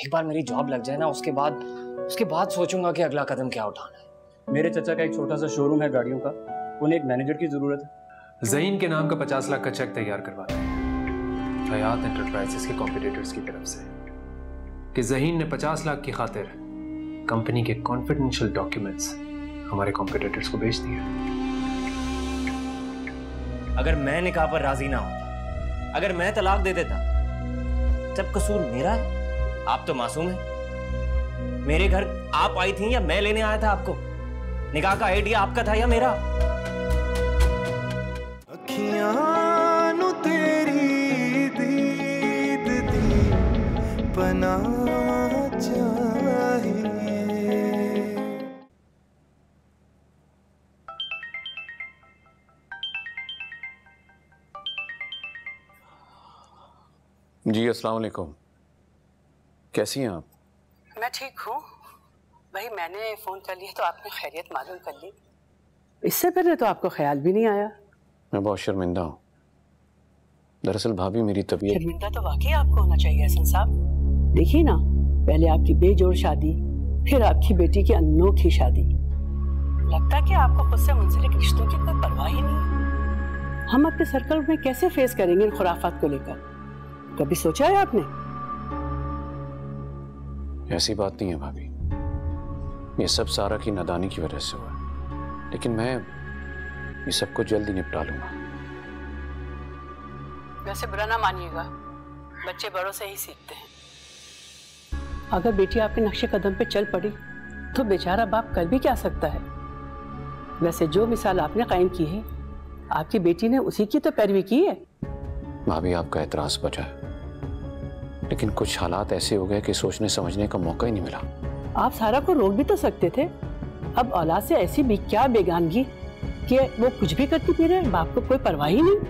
एक बार मेरी जॉब लग जाए ना, उसके बाद सोचूंगा कि अगला कदम क्या उठाना है। मेरे चाचा का एक छोटा सा शोरूम है गाड़ियों का, उन्हें एक मैनेजर की जरूरत है। ज़हीन के नाम का 50 लाख का चेक तैयार करवाते हैं हयात एंटरप्राइजेस के कॉम्पिटिटर्स की तरफ से कि ज़हीन ने 50 लाख की खातिर कंपनी के कॉन्फिडेंशियल डॉक्यूमेंट्स हमारे कॉम्पिटिटर्स को बेच दिए। अगर मैं निकाह पर राजी ना होता, अगर मैं तलाक दे देता, जब कसूर मेरा है, आप तो मासूम हैं। मेरे घर आप आई थी या मैं लेने आया था आपको? निकाह का आइडिया आपका था या मेरा? अखियां नु तेरी दीद दी बना चाहिए। जी अस्सलाम वालेकुम, कैसी हैं आप? मैं ठीक हूँ भाई, मैंने फोन कर लिया तो आपने खैरियत मालूम कर ली। इससे पहले तो आपको ख्याल भी नहीं आया। मैं बहुत शर्मिंदा हूँ। दरअसल भाभी मेरी तबीयत। शर्मिंदा तो वाकई आपको होना चाहिए हसन साहब। देखिए ना, पहले आपकी बेजोड़ शादी, फिर आपकी बेटी की अनोखी शादी। लगता कि आपको खुद से मुंसलिक रिश्तों की कोई परवाह ही नहीं। हम अपने सर्कल में कैसे फेस करेंगे इन खुराफात को लेकर? कभी सोचा है आपने? ऐसी बात नहीं है भाभी, ये सब सारा की नादानी की वजह से हुआ, लेकिन मैं ये सब कुछ जल्दी निपटा लूंगा। वैसे बुरा ना मानिएगा, बच्चे बड़ों से ही सीखते हैं। अगर बेटी आपके नक्शे कदम पे चल पड़ी तो बेचारा बाप कर भी क्या सकता है। वैसे जो मिसाल आपने कायम की है, आपकी बेटी ने उसी की तो पैरवी की है। भाभी आपका एतराज बचा है, लेकिन कुछ हालात ऐसे हो गए कि सोचने समझने का मौका ही नहीं मिला। आप सारा को रोक भी तो सकते थे। अब औलाद से ऐसी भी क्या बेगानगी कि वो कुछ भी करती फिरे, बाप को कोई परवाह ही नहीं।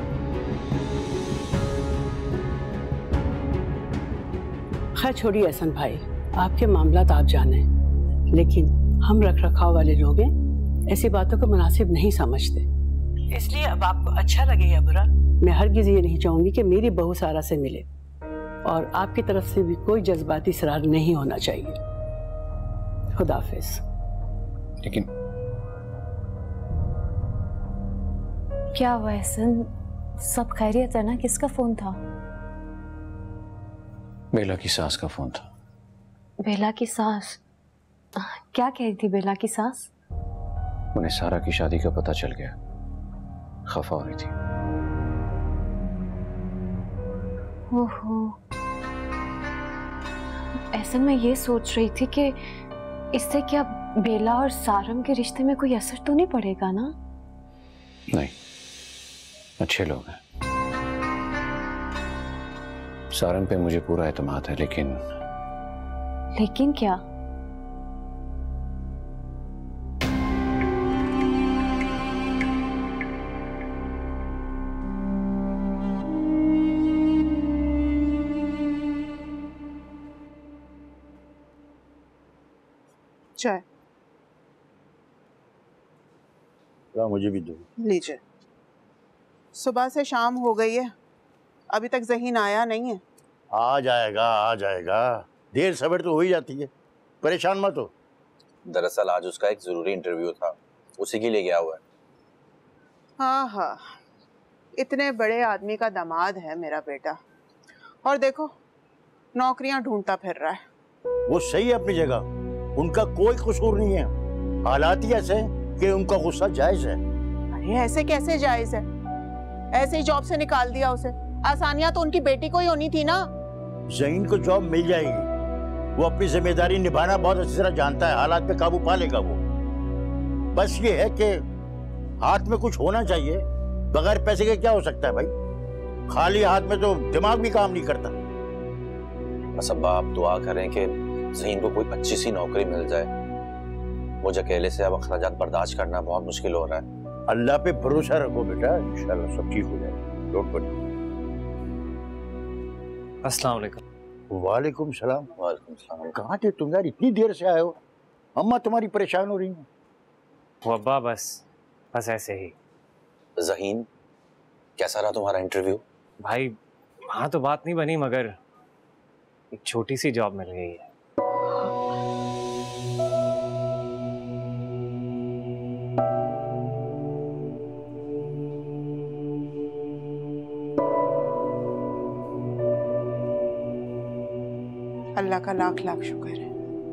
खैर छोड़िए हसन भाई, आपके मामलात आप जाने, लेकिन हम रख रखाव वाले लोग हैं, ऐसी बातों को मुनासिब नहीं समझते। इसलिए अब आपको अच्छा लगे या बुरा, मैं हरगिज ये नहीं चाहूंगी कि मेरी बहू सारा से मिले, और आपकी तरफ से भी कोई जज्बाती इसरार नहीं होना चाहिए। खुदाफिज। लेकिन क्या हुआ एहसन, सब खैरियत है ना? किसका फोन था? बेला की सास का फोन था। बेला की सास? क्या कह रही थी बेला की सास? उन्हें सारा की शादी का पता चल गया, खफा हो रही थी। ओहो, ऐसा मैं ये सोच रही थी कि इससे क्या बेला और सारम के रिश्ते में कोई असर तो नहीं पड़ेगा ना? नहीं, अच्छे लोग हैं। सारम पे मुझे पूरा एतमाद है, लेकिन क्या? चाय मुझे भी दो। लीजिए। सुबह से शाम हो गई है, अभी तक ज़हीन आया नहीं है। आ जाएगा, देर सवेर तो हो ही जाती है, परेशान मत हो। दरअसल आज उसका एक जरूरी इंटरव्यू था, उसी के लिए गया हुआ है। हाँ, इतने बड़े आदमी का दामाद है मेरा बेटा, और देखो नौकरियां ढूंढता फिर रहा है। वो सही है अपनी जगह, उनका कोई कसूर नहीं है। हालात ही ऐसे हैं कि उनका गुस्सा जायज है। अरे ऐसे कैसे जायज है? ऐसे ही जॉब से निकाल दिया उसे। आसानियां तो उनकी बेटी को ही होनी थी ना। ज़हीन को जॉब मिल जाएगी, वो अपनी जिम्मेदारी निभाना बहुत अच्छी तरह जानता है, हालात पे काबू पा लेगा वो। बस ये है कि हाथ में कुछ होना चाहिए, बगैर पैसे के क्या हो सकता है भाई? खाली हाथ में तो दिमाग भी काम नहीं करता। बस अब्बा आप दुआ करें कि ज़हीन को कोई अच्छी सी नौकरी मिल जाए। मुझे अकेले से अब अखराजात बर्दाश्त करना बहुत मुश्किल हो रहा है। अल्लाह पे भरोसा रखो बेटा, इंशाल्लाह सब ठीक हो जाएगा। Don't worry. अस्सलाम वालेकुम। वालेकुम सलाम। वालेकुम सलाम। कहाँ थे तुम यार, इतनी देर से आए हो? अम्मा तुम्हारी परेशान हो रही हैं। वो अब्बा बस ऐसे ही। ज़हीन, कैसा रहा तुम्हारा इंटरव्यू? भाई वहाँ तो बात नहीं बनी, मगर एक छोटी सी जॉब मिल गई है। अल्लाह का लाख लाख शुक्र है।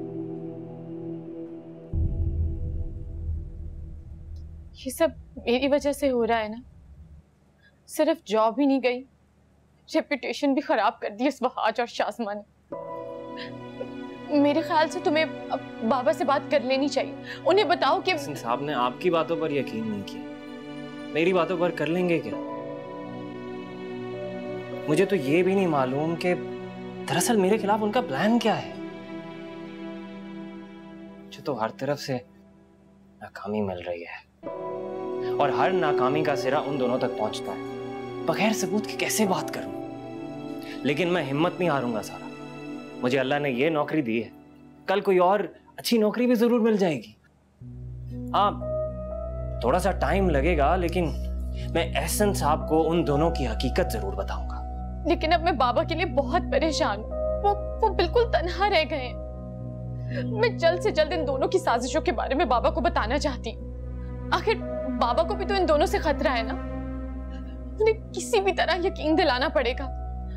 ये सब मेरी वजह से हो रहा है ना। सिर्फ जॉब ही नहीं गई, रेपुटेशन भी खराब कर दी इस वहाज और शाज़मा ने। मेरे ख्याल से तुम्हें अब बाबा से बात कर लेनी चाहिए। उन्हें बताओ कि साहब ने आपकी बातों पर यकीन नहीं किया, मेरी बातों पर कर लेंगे क्या? मुझे तो ये भी नहीं मालूम कि दरअसल मेरे खिलाफ उनका प्लान क्या है। मुझे तो हर तरफ से नाकामी मिल रही है और हर नाकामी का सिरा उन दोनों तक पहुंचता है। बगैर सबूत के कैसे बात करूं? लेकिन मैं हिम्मत नहीं हारूंगा सारा। मुझे अल्लाह ने ये नौकरी दी है, कल कोई और अच्छी नौकरी भी जरूर मिल जाएगी। हाँ, थोड़ा सा टाइम लगेगा, लेकिन मैं एहसन साहब को उन दोनों की हकीकत जरूर बताऊंगा। लेकिन अब मैं बाबा के लिए बहुत परेशान हूँ। वो बिल्कुल तन्हा रह गए हैं। मैं जल्द से जल्द इन दोनों की साजिशों के बारे में बाबा को बताना चाहती हूँ। आखिर बाबा को भी तो इन दोनों से खतरा है ना। उन्हें किसी भी तरह यकीन दिलाना पड़ेगा।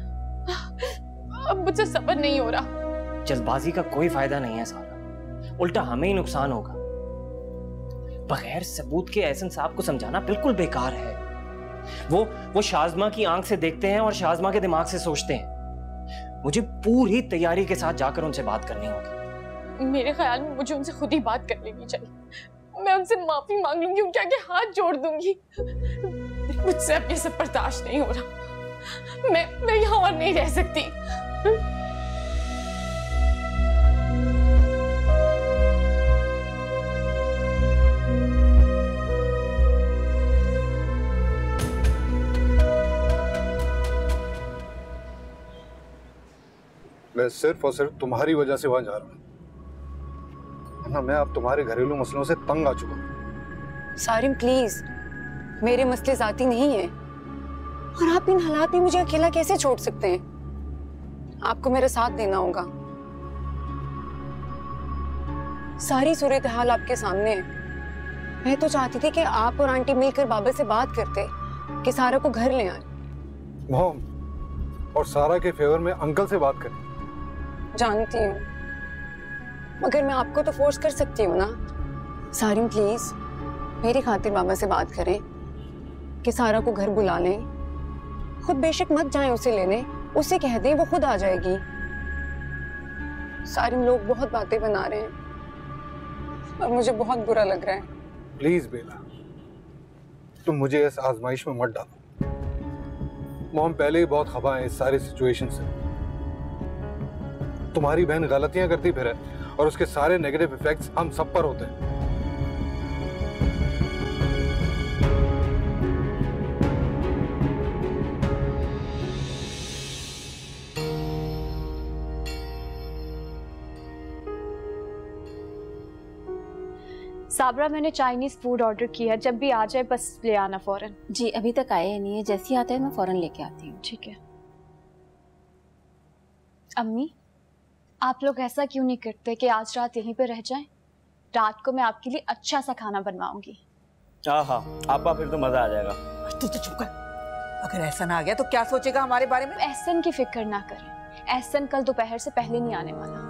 अब मुझसे सब्र नहीं हो रहा। जल्दबाजी का कोई फायदा नहीं है सारा, उल्टा हमें ही नुकसान होगा। बगैर सबूत के एहसन साहब को समझाना बिल्कुल बेकार है। वो शाज़मा की आंख से देखते हैं और शाज़मा के दिमाग से सोचते हैं। मुझे पूरी तैयारी के साथ जाकर उनसे बात करनी होगी। मेरे ख्याल में मुझे उनसे खुद ही बात कर लेनी चाहिए। मैं उनसे माफी मांग लूंगी, उनके आगे हाथ जोड़ दूंगी। मुझसे अब ये सब बर्दाश्त नहीं हो रहा। मैं यहाँ और नहीं रह सकती। मैं सिर्फ और सिर्फ तुम्हारी वजह से वहां जा रहा हूँ, वरना मैं अब तुम्हारे घरेलू मसलों से तंग आ चुका हूँ। सारिम प्लीज, मेरे मसले जाती नहीं है और आप इन हालात में मुझे अकेला कैसे छोड़ सकते हैं? आपको मेरा साथ देना होगा। सारी सूरत हाल आपके सामने है। मैं तो चाहती थी कि आप और आंटी मिलकर बाबा से बात करते कि सारा को घर ले आए। मॉम, और सारा के फेवर में अंकल से बात करें। जानती हूँ, मगर मैं आपको तो फोर्स कर सकती हूँ ना। सारिम प्लीज, मेरी खातिर बाबा से बात करें कि सारा को घर बुला लें। खुद बेशक मत जाएं उसे लेने, उसे कह दें वो खुद आ जाएगी। सारिम, लोग बहुत बातें बना रहे हैं और मुझे बहुत बुरा लग रहा है। प्लीज बेला, तुम मुझे इस आजमाइश में मत डालो। मॉम पहले ही बहुत खफा है इस सारी सिचुएशन से। तुम्हारी बहन गलतियां करती फिर है और उसके सारे नेगेटिव इफेक्ट्स हम सब पर होते हैं। साबरा, मैंने चाइनीज फूड ऑर्डर किया है, जब भी आ जाए बस ले आना फौरन। जी अभी तक आया नहीं है, जैसे ही आता है मैं फौरन लेके आती हूँ। ठीक है। अम्मी, आप लोग ऐसा क्यों नहीं करते कि आज रात यहीं पे रह जाएं? रात को मैं आपके लिए अच्छा सा खाना बनवाऊंगी। हाँ, आपा फिर तो मजा आ जाएगा। तू तो चुप कर। अगर एहसन आ गया तो क्या सोचेगा हमारे बारे में? एहसन की फिक्र ना करें, एहसन कल दोपहर से पहले नहीं आने वाला।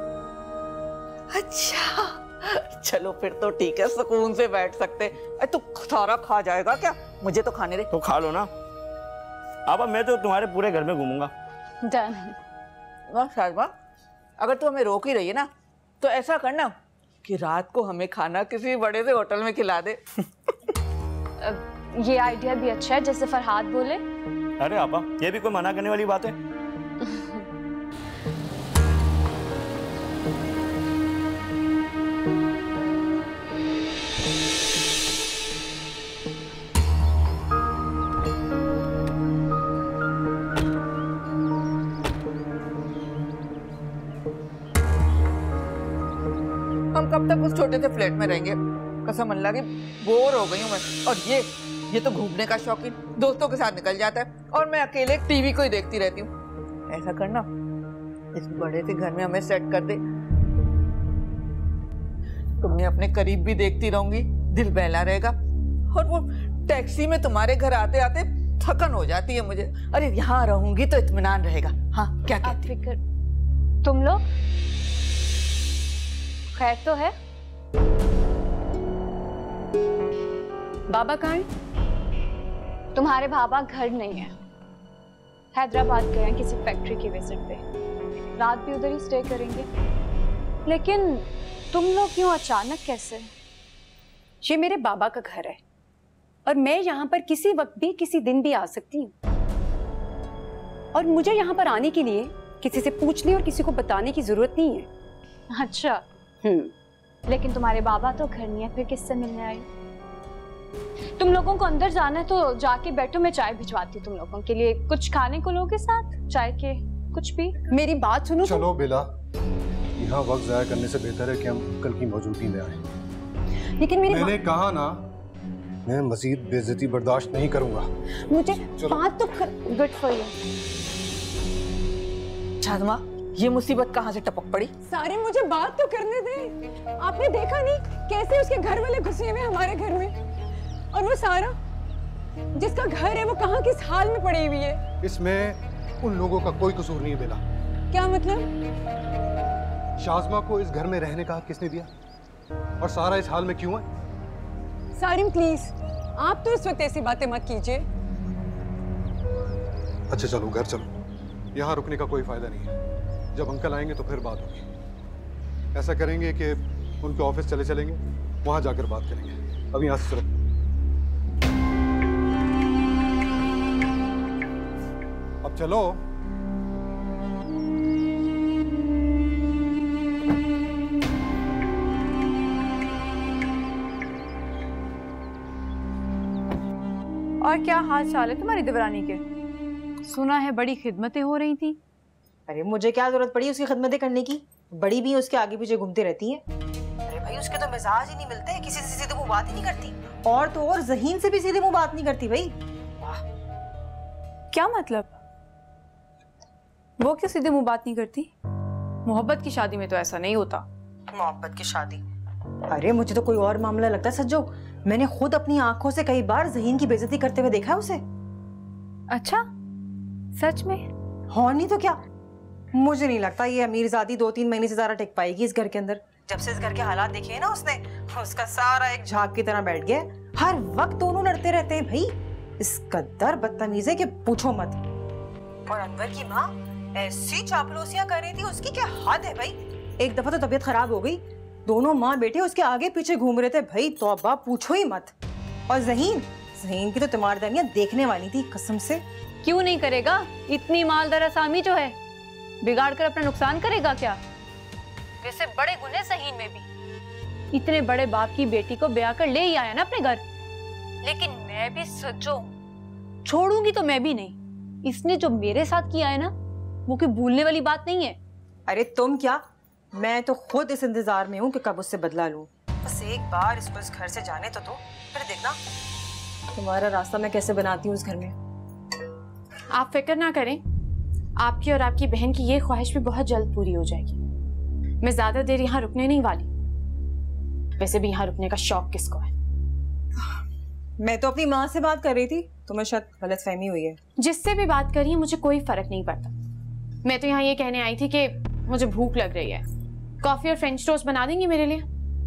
अच्छा, चलो फिर तो ठीक है, सुकून से बैठ सकते। तू सारा खा जाएगा क्या? मुझे तो खाने दे। तो खा लो ना। आपा मैं तो तुम्हारे पूरे घर में घूमूंगा। डन। शाज़मा, अगर तू हमें रोक ही रही है ना, तो ऐसा करना कि रात को हमें खाना किसी बड़े से होटल में खिला दे। ये आइडिया भी अच्छा है, जैसे फरहाद बोले। अरे आपा, ये भी कोई मना करने वाली बात है? हम कब तक उस छोटे से फ्लैट में रहेंगे? कसम अल्लाह की बोर हो गई हूँ मैं। और ये तो घूमने का शौकीन दोस्तों के साथ निकल जाता है और मैं अकेले टीवी को ही देखती रहती हूँ। ऐसा करना, इस बड़े से घर में हमें सेट कर दे। तुमने अपने करीब भी देखती रहूंगी, दिल बहला रहेगा। और वो टैक्सी में तुम्हारे घर आते आते थकन हो जाती है मुझे। अरे यहाँ रहूंगी तो इत्मीनान रहेगा। हाँ क्या कहती? फिक्र तुम लोग खैर तो है? बाबा कहाँ हैं? तुम्हारे बाबा घर नहीं है, हैदराबाद गए हैं किसी फैक्ट्री की विजिट पे। रात भी उधर ही स्टे करेंगे। लेकिन तुम लोग क्यों अचानक कैसे? ये मेरे बाबा का घर है और मैं यहाँ पर किसी वक्त भी किसी दिन भी आ सकती हूँ। और मुझे यहाँ पर आने के लिए किसी से पूछने और किसी को बताने की जरूरत नहीं है। अच्छा। लेकिन तुम्हारे बाबा तो घर नहीं है, फिर किससे मिलने आई? तुम लोगों को अंदर जाना है तो जाके बैठो, मैं चाय भिजवाती हूँ तुम लोगों के लिए। कुछ खाने को लोगे साथ? चाय के कुछ भी? मेरी बात सुनो। चलो बेला, यहाँ वक्त जाया करने से बेहतर है कि हम कल की मौजूदगी में आए। लेकिन मैंने कहा ना, मैं मजीद बेइज्जती बर्दाश्त नहीं करूंगा। मुझे बात तो गुड फॉर यू। शादमा, ये मुसीबत कहाँ से टपक पड़ी? सारे मुझे बात तो करने दे। आपने देखा नहीं कैसे उसके घर वाले घुसे हुए हमारे घर में? और वो सारा जिसका घर है वो कहाँ किस हाल में पड़ी हुई है? इसमें उन लोगों का कोई कसूर नहीं बेला। क्या मतलब? शाज़मा को इस घर में रहने का हक किसने दिया? और सारा इस हाल में क्यों है? सारिम प्लीज, आप तो इस वक्त ऐसी बातें मत कीजिए। अच्छा चलो घर चलो, यहाँ रुकने का कोई फायदा नहीं है। जब अंकल आएंगे तो फिर बात होगी। ऐसा करेंगे कि उनके ऑफिस चले चलेंगे, वहां जाकर बात करेंगे। अब यहाँ से चलो। अब चलो। और क्या हाल चाल है तुम्हारी देवरानी के? सुना है बड़ी खिदमतें हो रही थी। अरे मुझे क्या जरूरत पड़ी उसकी खिदमतें करने की? बड़ी भी उसके आगे पीछे घूमती रहती है। अरे भाई उसके तो मिजाज ही नहीं मिलते, किसी से सीधे मुंह बात ही नहीं करती। और तो और ज़हीन से भी सीधे मुंह बात नहीं करती भाई। क्या मतलब? वो क्यों सीधे मुंह बात नहीं करती? मोहब्बत की शादी में तो ऐसा नहीं होता। मोहब्बत की शादी? अरे मुझे तो कोई और मामला लगता है सज्जो। मैंने खुद अपनी आंखों से कई बार ज़हीन की बेइज्जती करते हुए देखा है उसे। अच्छा सच में? हाँ नहीं तो क्या। मुझे नहीं लगता ये अमीरजादी 2-3 महीने से ज्यादा टिक पाएगी इस घर के अंदर। जब से इस घर के हालात देखे हैं ना उसने, उसका सारा एक झाग की तरह बैठ गया। हर वक्त दोनों लड़ते रहते हैं भाई। इस कद्दर बदतमीज है कि पूछो मत। और अनवर की माँ ऐसी चापलूसियां कर रही थी उसकी, क्या हद है भाई। एक दफा तो तबीयत खराब हो गई, दोनों माँ बेटे उसके आगे पीछे घूम रहे थे भाई। तौबा पूछो ही मत। और ज़हीन की तो तीमारदारियां देखने वाली थी कसम से। क्यों नहीं करेगा? इतनी मालदार असामी जो है, बिगाड़ कर अपना नुकसान करेगा क्या? वैसे बड़े गुने ज़हीन में भी। इतने बड़े बाप की बेटी को ब्याह कर ले ही आया ना अपने घर। लेकिन मैं भी सच्चो छोड़ूंगी तो मैं भी नहीं। इसने जो मेरे साथ किया है ना, वो कोई भूलने वाली बात नहीं है। अरे तुम क्या, मैं तो खुद इस इंतजार में हूँ कि कब उससे बदला लूं। बस एक बार इसको इस घर से जाने तो दो, फिर देखना तुम्हारा रास्ता मैं कैसे बनाती हूँ इस घर में। आप फिक्र ना करें, आपकी और आपकी बहन की ये ख्वाहिश भी बहुत जल्द पूरी हो जाएगी। मैं ज्यादा देर यहाँ रुकने नहीं वाली। वैसे भी यहाँ रुकने का शौक किसको है? मैं तो अपनी माँ से बात कर रही थी, तुम्हें शायद गलतफहमी हुई है। जिससे भी बात करी है मुझे कोई फर्क नहीं पड़ता। मैं तो यहाँ ये कहने आई थी कि मुझे भूख लग रही है। कॉफी और फ्रेंच टोस्ट बना देंगी मेरे लिए?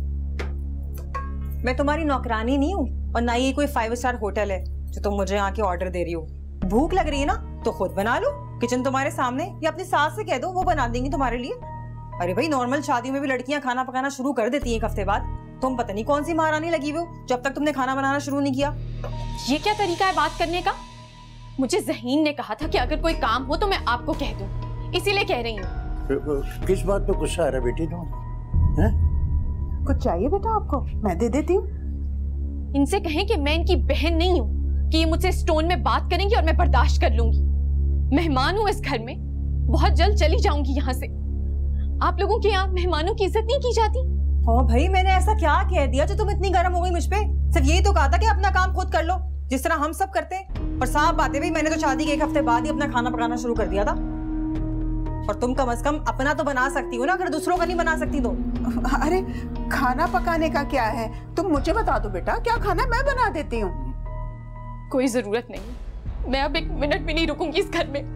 मैं तुम्हारी नौकरानी नहीं हूँ और ना ये कोई 5 स्टार होटल है जो तुम मुझे आके ऑर्डर दे रही हो। भूख लग रही है ना तो खुद बना लो, किचन तुम्हारे सामने, या अपनी सास से कह दो वो बना देंगी तुम्हारे लिए। अरे भाई नॉर्मल शादियों में भी लड़कियां खाना पकाना शुरू कर देती हैं 1 हफ्ते बाद। तुम पता नहीं कौन सी महारानी लगी हुई हो जब तक तुमने खाना बनाना शुरू नहीं किया। ये क्या तरीका है बात करने का? मुझे ज़हीन ने कहा था कि अगर कोई काम हो तो मैं आपको कह दूं, इसीलिए कह रही हूँ। किस बात पे गुस्सा आ रहा है बेटी तुम? कुछ चाहिए बेटा आपको? मैं दे देती हूँ। इनसे कहें कि मैं इनकी बहन नहीं हूँ कि ये मुझसे स्टोन में बात करेंगी और मैं बर्दाश्त कर लूंगी। मेहमान हूँ इस घर में, बहुत जल्द चली जाऊंगी यहाँ से। आप लोगों के यहाँ मेहमानों की इज्जत नहीं की जाती? हाँ भाई मैंने ऐसा क्या कह दिया जो तुम इतनी गर्म हो गई मुझ पे? सिर्फ यही तो कहा था कि अपना काम खुद कर लो जिस तरह हम सब करते हैं। और साफ बात है भाई, मैंने तो शादी के 1 हफ्ते बाद ही अपना खाना पकाना शुरू कर दिया था। और तुम कम से कम अपना तो बना सकती हो ना, अगर दूसरों का नहीं बना सकती तो। अरे खाना पकाने का क्या है, तुम मुझे बता दो बेटा, क्या खाना मैं बना देती हूँ। कोई जरूरत नहीं, मैं अब 1 मिनट भी नहीं रुकूंगी इस घर में।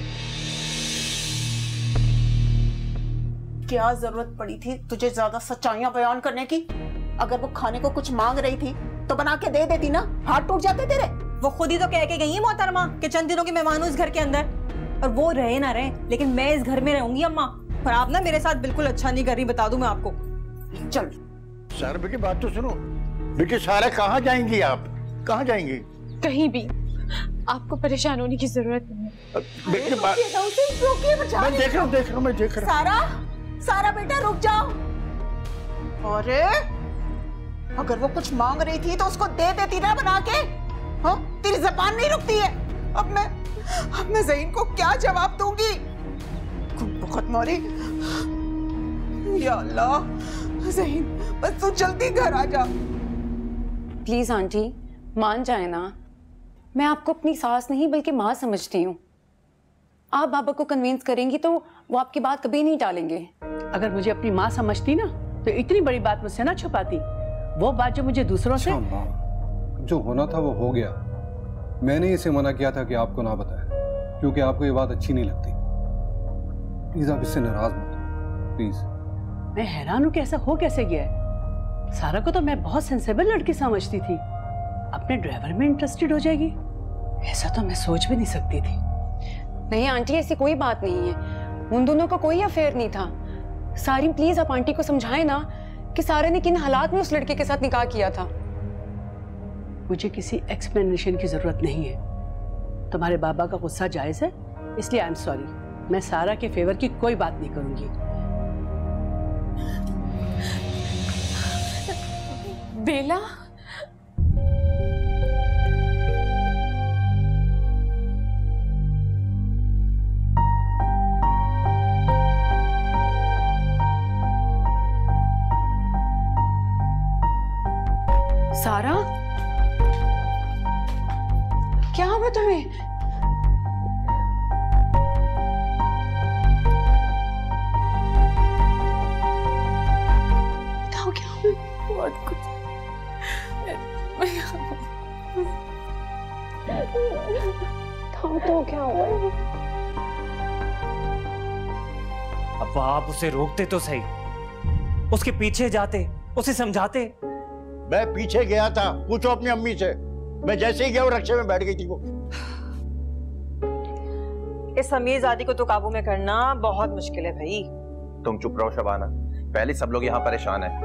क्या जरूरत पड़ी थी तुझे ज्यादा सच्चाइयां बयान करने की? अगर वो खाने को कुछ मांग रही थी तो बना के दे देती ना, हाथ टूट जाते तेरे। वो खुद ही तो कह के गई है मोहतरमा कि चंद दिनों के मेहमान हूं इस घर के अंदर, और वो रहे ना रहे लेकिन मैं इस घर में रहूंगी अम्मा। और आप ना मेरे साथ बिल्कुल अच्छा नहीं कर रही, बता दूं मैं आपको। चल सारा बेटी बात तो सुनो। बेटी सारा कहाँ जाएंगी आप, कहाँ जाएंगी? कहीं भी, आपको परेशान होने की जरूरत नहीं है। बेटी बात मैं देख रहा हूँ। सारा बेटा रुक जाओ। अरे अगर वो कुछ मांग रही थी तो उसको दे देती ना बना के। हाँ तेरी जबान नहीं रुकती है। अब मैं ज़हीन को क्या जवाब दूंगी? बहुत मारी। या अल्लाह ज़हीन, बस तू जल्दी घर आ जा। प्लीज आंटी मान जाए ना, मैं आपको अपनी सास नहीं बल्कि माँ समझती हूँ। आप बाबा को कन्विंस करेंगी तो वो आपकी बात कभी नहीं टालेंगे। अगर मुझे अपनी माँ समझती ना तो इतनी बड़ी बात मुझसे ना छुपाती। वो बात जो मुझे दूसरों से। जो होना था वो हो गया। मैंने इसे मना किया था कि आपको ना बताए, क्योंकि आपको ये बात अच्छी नहीं लगती। प्लीज आप इससे नाराज मत हो, प्लीज। मैं हैरान हूँ कि ऐसा हो कैसे गया है। सारा को तो मैं बहुत सेंसेबल लड़की समझती थी, अपने ड्राइवर में इंटरेस्टेड हो जाएगी, ऐसा तो मैं सोच भी नहीं सकती थी। नहीं आंटी ऐसी कोई बात नहीं है, उन दोनों का कोई अफेयर नहीं था। सारिम प्लीज आप आंटी को समझाएं ना कि सारा ने किन हालात में उस लड़के के साथ निकाह किया था। मुझे किसी एक्सप्लेनेशन की जरूरत नहीं है। तुम्हारे बाबा का गुस्सा जायज है, इसलिए आई एम सॉरी। मैं सारा के फेवर की कोई बात नहीं करूंगी। बेला, सारा क्या हुआ तुम्हें? बताओ क्या हुआ? बहुत कुछ। तो क्या हुआ? अब आप उसे रोकते तो सही, उसके पीछे जाते, उसे समझाते। मैं पीछे गया था, पूछो अपनी अम्मी से। मैं जैसे ही गया वो रक्शे में बैठ गई थी वो। इस अमीरजादी को तो काबू में करना बहुत मुश्किल है भाई। तुम चुप रहो शबाना, पहले सब लोग यहाँ परेशान हैं।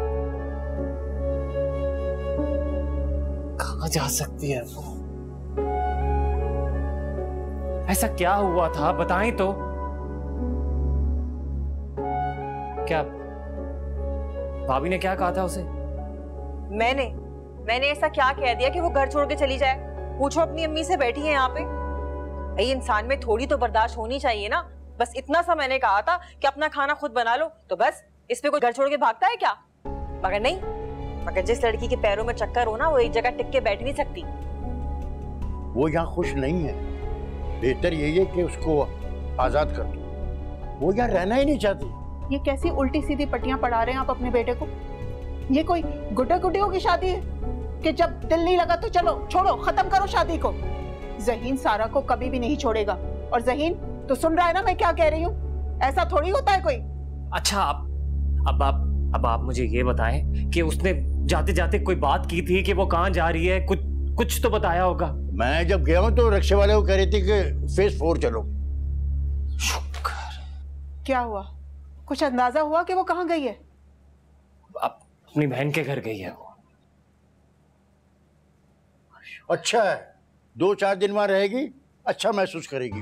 कहाँ जा सकती है वो? ऐसा क्या हुआ था बताएं तो। क्या भाभी ने क्या कहा था उसे? मैंने ऐसा क्या कह दिया कि वो घर छोड़ के चली जाए? पूछो अपनी अम्मी से, बैठी है यहाँ पे। भाई इंसान में थोड़ी तो बर्दाश्त होनी चाहिए ना। बस इतना सा मैंने कहा था कि अपना खाना खुद बना लो, तो बस इस पे कोई घर छोड़ के भागता है क्या? मगर नहीं, मगर जिस लड़की के पैरों में चक्कर हो ना, वो एक जगह टिक के बैठ नहीं सकती। वो यहाँ खुश नहीं है, बेहतर यही है कि उसको आजाद कर दो। वो यहाँ रहना ही नहीं चाहती। ये कैसी उल्टी सीधी पट्टियां पढ़ा रहे हैं आप अपने बेटे को? ये कोई गुड्डे गुड्डियों की शादी है कि जब दिल नहीं लगा तो चलो छोड़ो, खत्म करो शादी को। ज़हीन सारा को कभी भी नहीं छोड़ेगा। और ज़हीन तो सुन रहा है ना मैं क्या कह रही हूँ? ऐसा थोड़ी होता है कोई। अच्छा अब आप मुझे ये बताएं कि उसने जाते जाते कोई बात की थी कि वो कहाँ जा रही है? कुछ तो बताया होगा। मैं जब गया हूँ तो रिक्शे वाले को कह रही थी कि फेज 4 चलो। शुक्र। क्या हुआ? कुछ अंदाजा हुआ कि वो कहाँ गई है? अपनी बहन के घर गई है वो। अच्छा है, 2-4 दिन वहां रहेगी, अच्छा महसूस करेगी।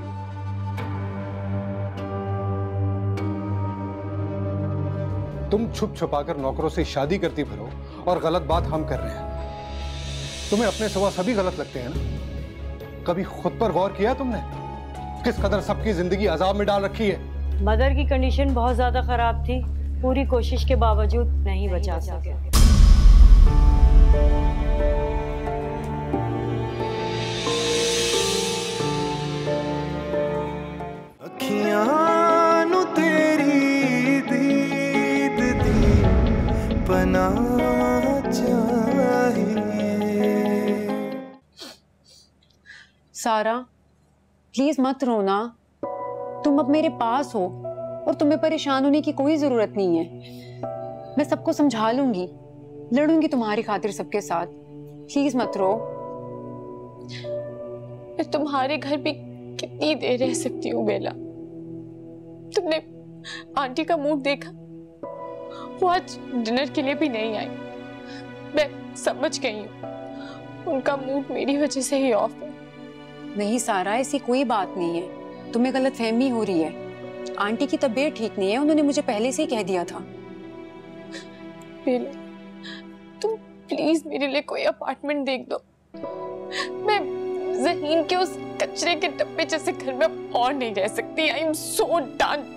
तुम छुप छुपाकर नौकरों से शादी करती फिरो और गलत बात हम कर रहे हैं। तुम्हें अपने सिवा सभी गलत लगते हैं ना? कभी खुद पर गौर किया तुमने? किस कदर सबकी जिंदगी अजाब में डाल रखी है। मदर की कंडीशन बहुत ज्यादा खराब थी, पूरी कोशिश के बावजूद नहीं बचा सके। अखियां सारा प्लीज मत रोना, तुम अब मेरे पास हो और तुम्हें परेशान होने की कोई जरूरत नहीं है। मैं सबको समझा लूंगी, लड़ूंगी तुम्हारी खातिर सबके साथ। प्लीज मत रो। मैं तुम्हारे घर भी कितनी देर रह सकती हूँ बेला? तुमने आंटी का मूड देखा? वो आज डिनर के लिए भी नहीं आई। मैं समझ गई हूँ उनका मूड मेरी वजह से ही ऑफ है। नहीं सारा, ऐसी कोई बात नहीं है, तुम्हें गलतफहमी हो रही है। आंटी की तबीयत ठीक नहीं है, उन्होंने मुझे पहले से ही कह दिया था। बेला, तुम प्लीज मेरे लिए कोई अपार्टमेंट देख दो। मैं ज़हीन के उस कचरे के डब्बे जैसे घर में और नहीं रह सकती। I am so done.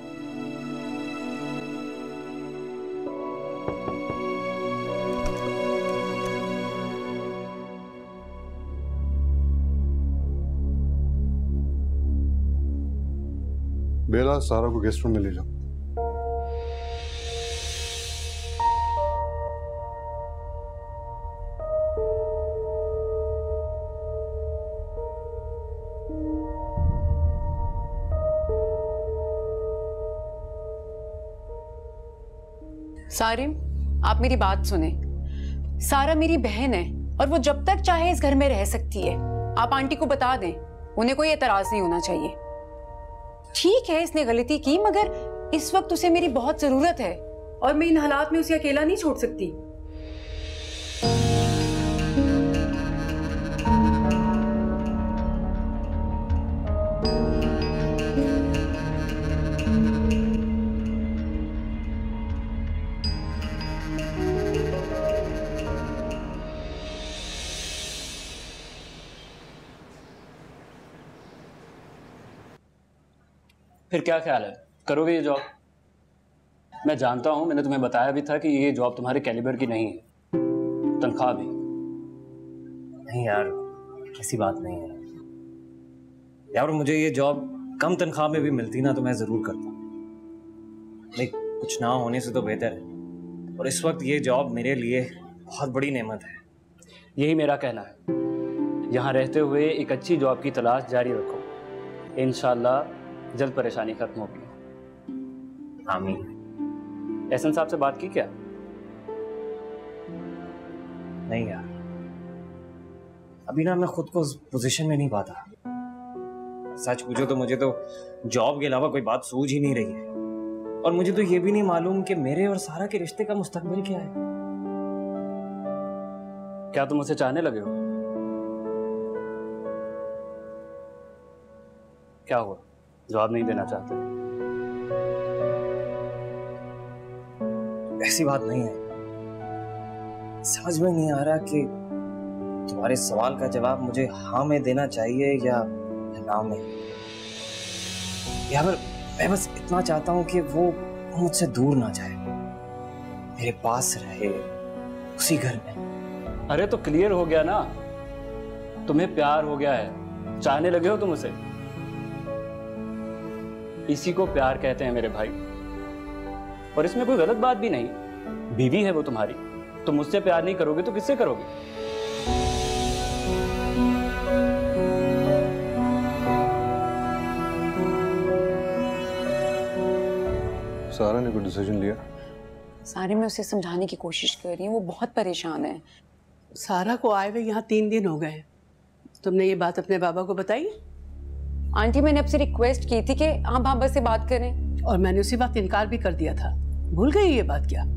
बेला, सारा को गेस्ट रूम में ले जाओ। सारिम, आप मेरी बात सुने। सारा मेरी बहन है और वो जब तक चाहे इस घर में रह सकती है। आप आंटी को बता दें, उन्हें कोई एतराज नहीं होना चाहिए। ठीक है, इसने गलती की, मगर इस वक्त उसे मेरी बहुत जरूरत है और मैं इन हालात में उसे अकेला नहीं छोड़ सकती। फिर क्या ख्याल है, करोगे ये जॉब? मैं जानता हूं, मैंने तुम्हें बताया भी था कि ये जॉब तुम्हारे कैलिबर की नहीं है, तनख्वाह भी नहीं। यार ऐसी बात नहीं है यार, मुझे ये जॉब कम तनख्वाह में भी मिलती ना तो मैं जरूर करता। नहीं, कुछ ना होने से तो बेहतर है। और इस वक्त ये जॉब मेरे लिए बहुत बड़ी नेमत है। यही मेरा कहना है। यहाँ रहते हुए एक अच्छी जॉब की तलाश जारी रखो, इंशाल्लाह जल्द परेशानी खत्म होगी। आमीन। एहसन साहब से बात की क्या? नहीं यार, अभी ना मैं खुद को उस पोजीशन में नहीं पाता। सच पूछो तो मुझे तो जॉब के अलावा कोई बात सूझ ही नहीं रही है। और मुझे तो ये भी नहीं मालूम कि मेरे और सारा के रिश्ते का मुस्तकबिल क्या है। क्या तुम उसे चाहने लगे हो? क्या हुआ, जवाब नहीं देना चाहते? ऐसी बात नहीं है। समझ में नहीं आ रहा कि तुम्हारे सवाल का जवाब मुझे हाँ में देना चाहिए या ना में। या फिर मैं बस इतना चाहता हूं कि वो मुझसे दूर ना जाए, मेरे पास रहे, उसी घर में। अरे तो क्लियर हो गया ना, तुम्हें प्यार हो गया है, चाहने लगे हो तुम उसे। इसी को प्यार कहते हैं मेरे भाई, और इसमें कोई गलत बात भी नहीं। बीवी है वो तुम्हारी, तुम मुझसे प्यार नहीं करोगे तो किससे करोगे? सारा ने कोई डिसीजन लिया? सारे में उसे समझाने की कोशिश कर रही हूँ, वो बहुत परेशान है। सारा को आए हुए यहाँ 3 दिन हो गए। तुमने ये बात अपने बाबा को बताई? आंटी, मैंने आपसे रिक्वेस्ट की थी कि आप बाबा से बात करें, और मैंने उसी वक्त इनकार भी कर दिया था। भूल गई ये बात क्या?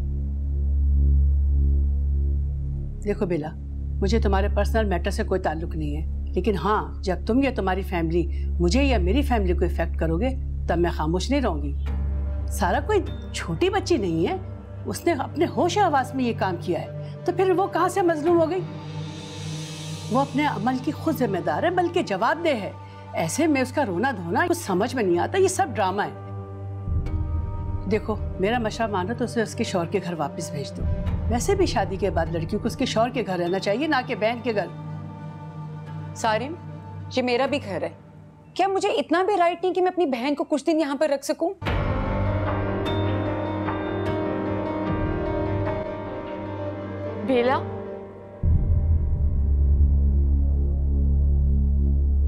देखो बेला, मुझे तुम्हारे पर्सनल मैटर से कोई ताल्लुक नहीं है, लेकिन हाँ, जब तुम या तुम्हारी फैमिली मुझे या मेरी फैमिली को इफेक्ट करोगे तब मैं खामोश नहीं रहूंगी। सारा कोई छोटी बच्ची नहीं है, उसने अपने होश हवास में ये काम किया है, तो फिर वो कहाँ से मजलूम हो गई? वो अपने अमल की खुद जिम्मेदार है, बल्कि जवाबदेह है। ऐसे में उसका रोना धोना कुछ समझ में नहीं आता, ये सब ड्रामा है। देखो, मेरा मशवरा मानो तो उसे उसके शौहर के घर वापस भेज दो। वैसे भी शादी के बाद लड़कियों को उसके शौहर के घर रहना चाहिए, ना कि बहन के घर। सारिम, ये मेरा भी घर है, क्या मुझे इतना भी राइट नहीं कि मैं अपनी बहन को कुछ दिन यहाँ पर रख सकूं? बेला,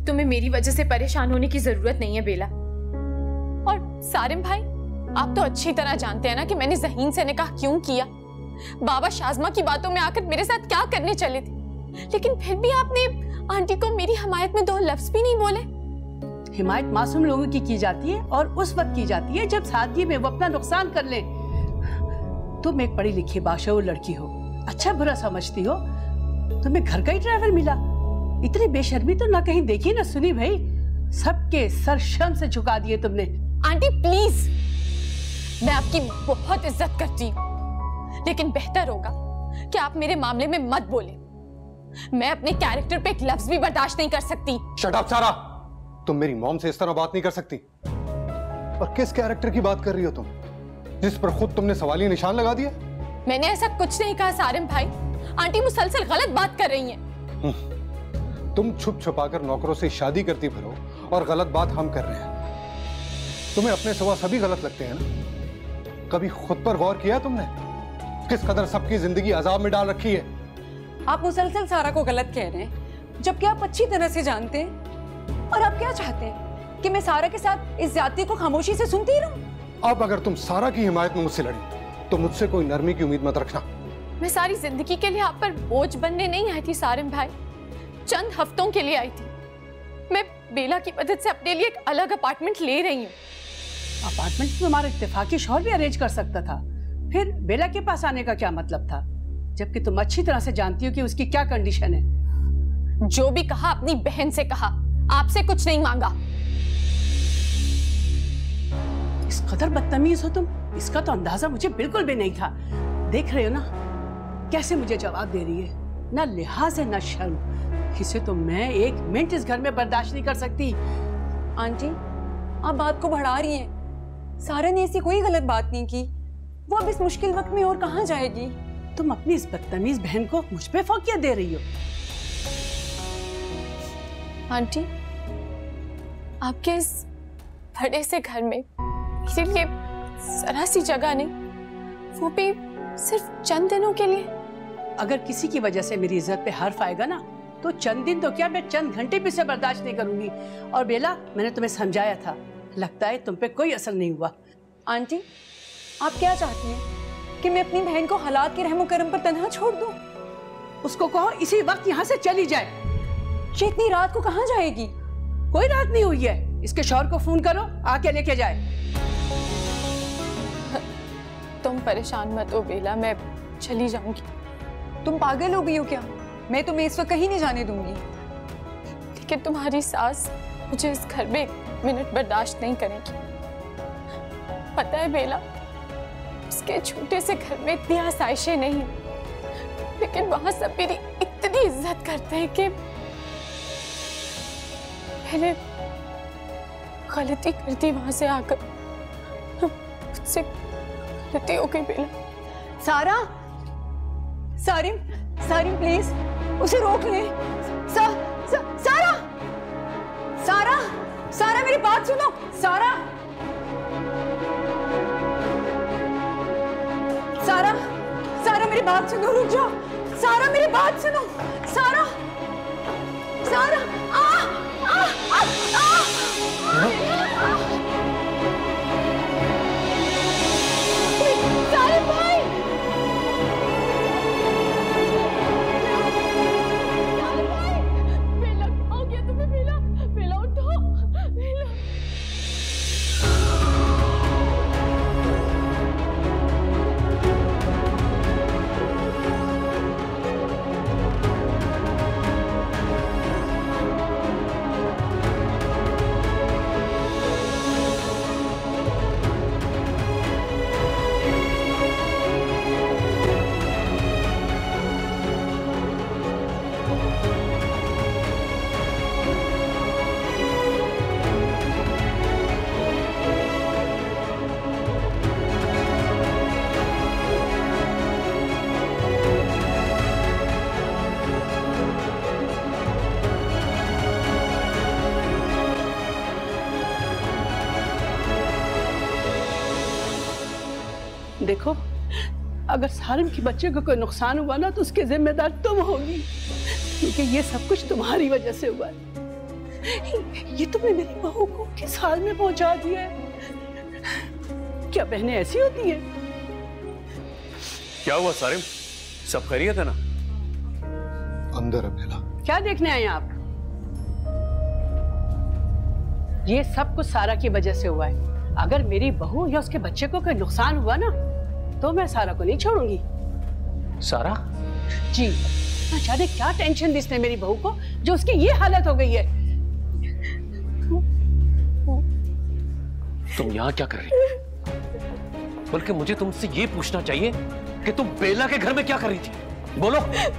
तुम्हें मेरी वजह से परेशान होने की जरूरत नहीं है बेला। और सारिम भाई, आप तो अच्छी तरह जानते हैं ना कि मैंने ज़हीन से निकाह क्यों किया। बाबा शाज़मा की बातों में आकर मेरे साथ क्या करने चले थे, लेकिन फिर भी आपने आंटी को मेरी हिमायत में 2 लफ्ज भी नहीं बोले। हिमायत मासूम लोगों की जाती है और उस वक्त की जाती है जब सादगी में वो अपना नुकसान कर ले। तुम एक पढ़ी लिखी बाशऊर लड़की हो, अच्छा बुरा समझती हो, तुम्हें घर का ही ड्राइवर मिला। इतनी बेशर्मी तो ना कहीं देखी ना सुनी भाई। सबके सर शर्म से झुका दिए तुमने। आंटी प्लीज, मैं आपकी बहुत इज्जत करती हूँ, लेकिन बेहतर होगा कि आप मेरे मामले में मत बोले। मैं अपने कैरेक्टर पे एक लफ्ज भी बर्दाश्त नहीं कर सकती। शट अप सारा, तुम मेरी मॉम से इस तरह बात नहीं कर सकती। और किस कैरेक्टर की बात कर रही हो तुम, जिस पर खुद तुमने सवालिया निशान लगा दिया? मैंने ऐसा कुछ नहीं कहा सारिम भाई। आंटी मुसलसल गलत बात कर रही हैं। तुम छुप छुपाकर नौकरों से शादी करती फिरो और गलत बात हम कर रहे हैं। तुम्हें अपने सिवा सभी गलत लगते हैं ना? कभी खुद पर गौर किया तुमने किस कदर सबकी जिंदगी अजाब में डाल रखी है? आप मुसलसल सारा को गलत कह रहे हैं, जबकि आप अच्छी तरह से जानते हैं। और आप क्या चाहते हैं कि मैं सारा के साथ इस ज्यादती को खामोशी से सुनती रहूं? अब अगर तुम सारा की हिमायत में मुझसे लड़ी तो मुझसे कोई नरमी की उम्मीद मत रखना। मैं सारी जिंदगी के लिए आप पर बोझ बनने नहीं आई थी सारिम भाई, चंद हफ्तों के लिए आई थी। मैं बेला की मदद से अपने लिए एक अलग अपार्टमेंट ले रही हूँ। अपार्टमेंट तो तुम्हारा इत्तेफाकी शौहर भी अरेंज कर सकता था, फिर बेला के पास आने का क्या मतलब था, जबकि तुम अच्छी तरह से जानती हो कि उसकी क्या कंडीशन है। जो भी कहा अपनी बहन से कहा, आपसे कुछ नहीं मांगा। इस कदर बदतमीज हो तुम, इसका तो अंदाजा मुझे बिल्कुल भी नहीं था। देख रहे हो ना कैसे मुझे जवाब दे रही है, ना लिहाज है ना शर्म। इसे तो मैं 1 मिनट इस घर में बर्दाश्त नहीं कर सकती। आंटी, आप बात को बढ़ा रही हैं। सारा ने ऐसी कोई गलत बात नहीं की, वो अब इस मुश्किल वक्त में और कहाँ जाएगी? तुम अपनी इस बदतमीज बहन को मुझ पे फौकियत दे रही हो। आंटी, आपके इस बड़े से घर में मेरे लिए जरा सी जगह नहीं, वो भी सिर्फ चंद दिनों के लिए। अगर किसी की वजह से मेरी इज्जत पे हर्फ आएगा ना, तो चंद दिन तो क्या, मैं चंद घंटे भी से बर्दाश्त नहीं करूंगी। और बेला, मैंने तुम्हें समझाया था, लगता है तुम पे कोई असर नहीं हुआ। आंटी, आप क्या चाहती हैं कि मैं अपनी बहन को हालात के रहमो करम पर तन्हा छोड़ दूं? उसको कहो इसी वक्त यहाँ से चली जाए। ये इतनी रात को कहाँ जाएगी? कोई रात नहीं हुई है, इसके शौहर को फोन करो, आके लेके जाए। तुम परेशान मत हो बेला, मैं चली जाऊंगी। तुम पागल हो गई हो क्या? मैं तुम्हें इस वक्त कहीं नहीं जाने दूंगी। लेकिन तुम्हारी सास मुझे इस घर में 1 मिनट बर्दाश्त नहीं करेगी। पता है बेला, उसके छोटे से घर में इतनी आसाइशें नहीं, लेकिन वहां सब मेरी इतनी इज्जत करते हैं कि मैंने गलती कर दी वहां से आकर। मुझसे गलती हो गई बेला। सारा, सारिम, सारिम प्लीज उसे रोक ले। सारा, सारा, सारा मेरी बात सुनो। सारा, सारा, सारा मेरी बात सुनो, रुक जाओ। सारा मेरी बात सुनो। सारा, सारा, आ, आ, आ, आ, सारिम भाई, बेला क्या हो गया तुम्हें? बेला, बेला उठो, बेला। देखो, अगर सारिम के बच्चे को कोई नुकसान हुआ ना, तो उसके जिम्मेदार तुम होगी, क्योंकि ये सब कुछ तुम्हारी वजह से हुआ है। ये तुमने मेरी बहू को किस हाल में पहुंचा दिया है? क्या बहनें ऐसी होती हैं? क्या हुआ सारिम, सब खैरियत है ना? अंदर है बेला। क्या देखने आए आप? ये सब कुछ सारा की वजह से हुआ है। अगर मेरी बहू या उसके बच्चे को कोई नुकसान हुआ ना तो मैं सारा को नहीं छोड़ूंगी। सारा? जी, ना जाने क्या टेंशन दी इसने मेरी बहू को जो उसकी ये हालत हो गई है। तुम यहाँ क्या कर रही थी? बल्कि मुझे तुमसे ये पूछना चाहिए कि तुम बेला के घर में क्या कर रही थी? बोलो।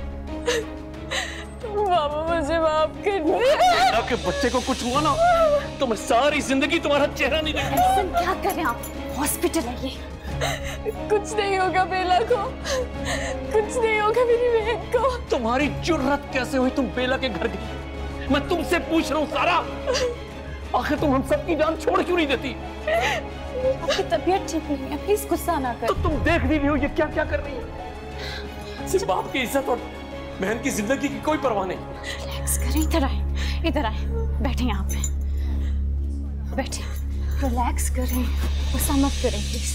बाबा मुझे माफ कर दो। बेला के बच्चे को कुछ हुआ ना तो मैं सारी जिंदगी तुम्हारा चेहरा नहीं देखूंगा। क्या कर रहे हैं आप? हॉस्पिटल है ये। कुछ नहीं होगा बेला को, कुछ नहीं होगा मेरी बहन को। तुम्हारी जुर्रत कैसे हुई तुम बेला के घर गई? मैं तुमसे पूछ रहा हूँ सारा, आखिर तुम हम सबकी जान छोड़ क्यों नहीं देती? आपकी तबीयत ठीक नहीं है, प्लीज गुस्सा ना कर। तो तुम देख रही हो ये क्या क्या कर रही है? सिर्फ बाप की इज्जत और बहन की जिंदगी की कोई परवाह नहीं। रिलैक्स करें, इधर आए, बैठे यहाँ पे, बैठे, रिलैक्स करें, गुस्सा मत करें प्लीज।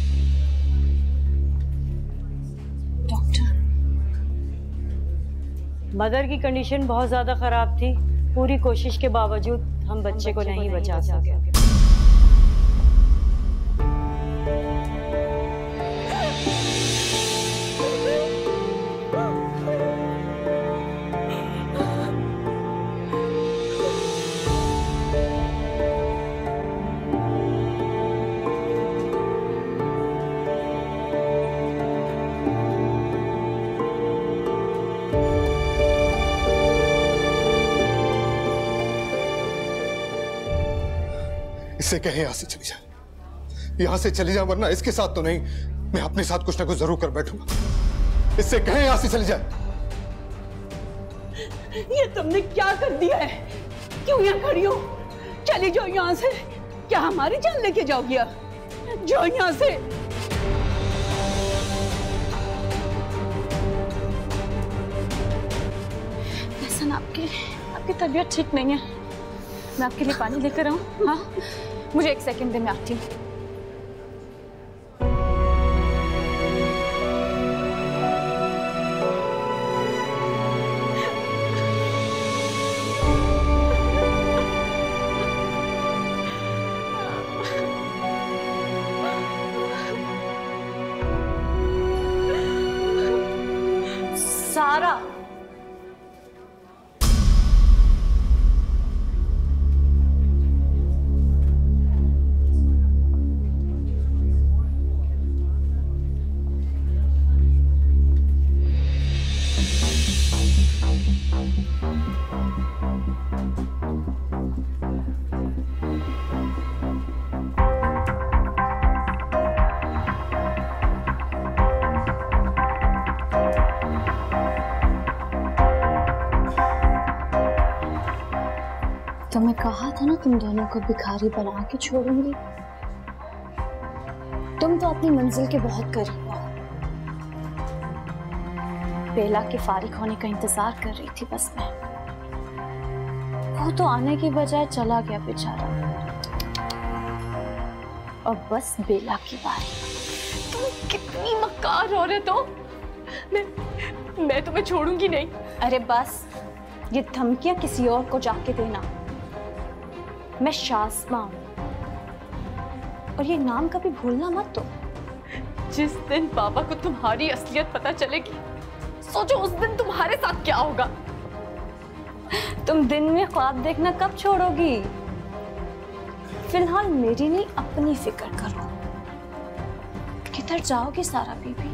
डॉक्टर, मदर की कंडीशन बहुत ज्यादा खराब थी। पूरी कोशिश के बावजूद हम बच्चे को नहीं बचा सके। इससे कहें यहाँ से चली जाए, यहाँ से चली जाए, वरना इसके साथ तो नहीं, मैं अपने साथ कुछ ना कुछ जरूर कर बैठूंगा। इससे कहें यहाँ से चली जाए। ये तुमने क्या कर दिया है? क्यों यहाँ खड़ी हो? चली जाओ यहाँ से। क्या हमारी जान लेके जाओगी? जाओ यहाँ से। ऐसा आपकी तबीयत ठीक नहीं है, मैं आपके लिए पानी लेकर आऊं? हाँ, मुझे 1 सेकंड दे, मैं आती हूँ। सारा, तो मैं कहा था ना तुम दोनों को भिखारी बना के छोड़ूंगी। तुम तो अपनी मंजिल के बहुत करीब हो। बेला के फारिग होने का इंतजार कर रही थी बस मैं। वो तो आने की बजाय चला गया बेचारा। और बस बेला की बारी। तुम कितनी मक्कार औरत हो। मैं तुम्हें छोड़ूंगी नहीं। अरे बस, ये धमकियां किसी और को जाके देना। मैं शाज़मा हूं और ये नाम कभी भूलना मत। तो जिस दिन बाबा को तुम्हारी असलियत पता चलेगी, सोचो उस दिन तुम्हारे साथ क्या होगा। तुम दिन में ख्वाब देखना कब छोड़ोगी? फिलहाल मेरी नहीं, अपनी फिक्र करो। किधर जाओगी सारा बीबी?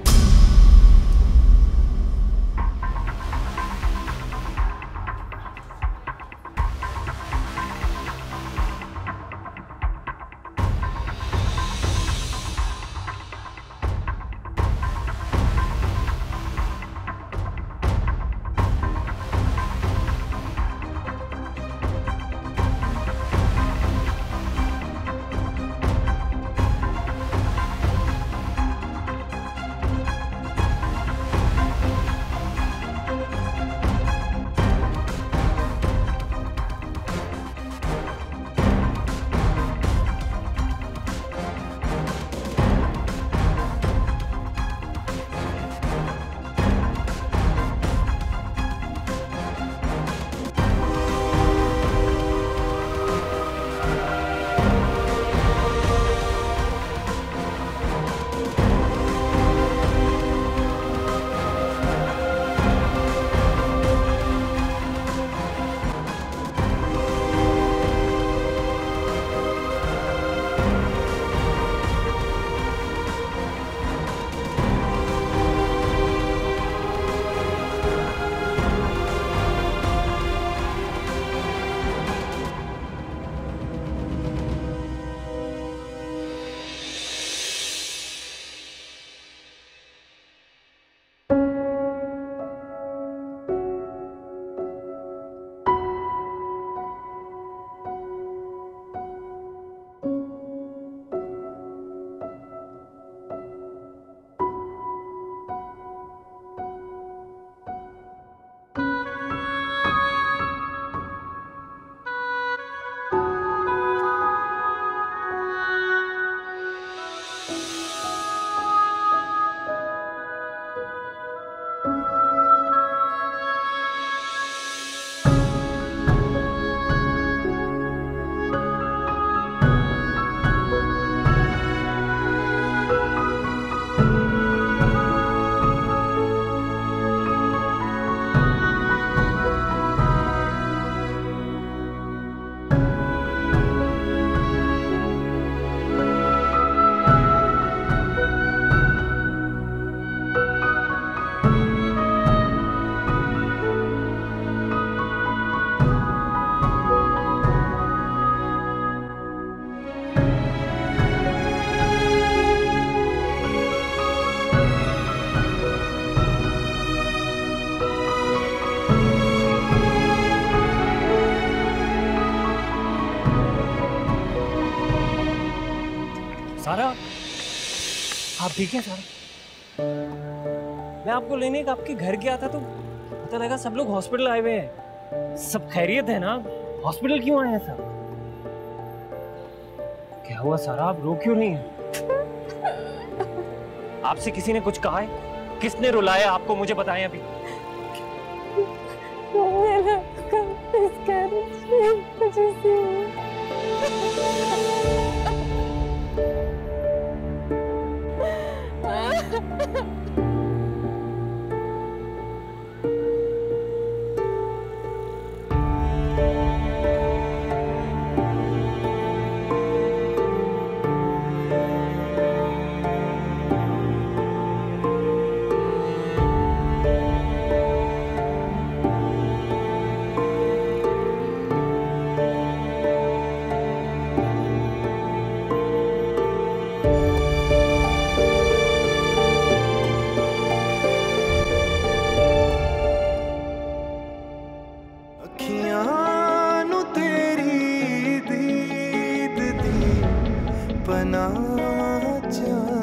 सारा, आप ठीक हैं सारा? मैं आपको लेने का आपके घर गया था तो पता लगा सब लोग हॉस्पिटल आए हुए हैं। सब खैरियत है ना? हॉस्पिटल क्यों आए हैं सब? क्या हुआ सारा, आप रो क्यों नहीं हैं? आपसे किसी ने कुछ कहा है? किसने रुलाया आपको, मुझे बताएं अभी। पना